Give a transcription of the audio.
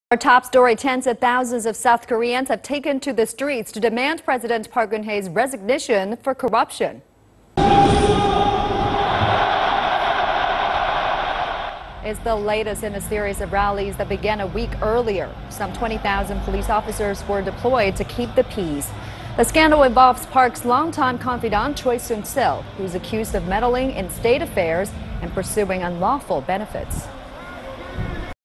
Our top story, tens of thousands of South Koreans have taken to the streets to demand President Park Geun-hye's resignation for corruption. It's the latest in a series of rallies that began a week earlier. Some 20,000 police officers were deployed to keep the peace. The scandal involves Park's longtime confidant Choi Soon-sil, who's accused of meddling in state affairs and pursuing unlawful benefits.